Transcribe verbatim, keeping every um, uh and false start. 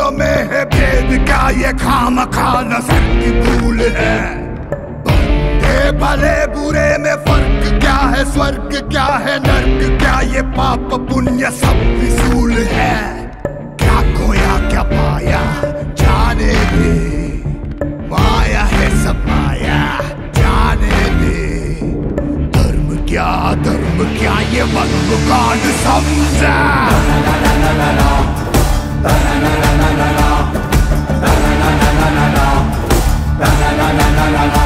दोनों में है भेद क्या ये खामखा नजर की भूल है। बंदे भले बुरे में फर्क क्या है, स्वर्ग क्या है नर्क क्या, ये पाप पुण्य सब फिजूल है। क्या खोया क्या पाया जाने दे, माया है सब माया जाने दे। धर्म क्या धर्म क्या ये वक्त कौन समझा। La la la la la la la la la la la la la la la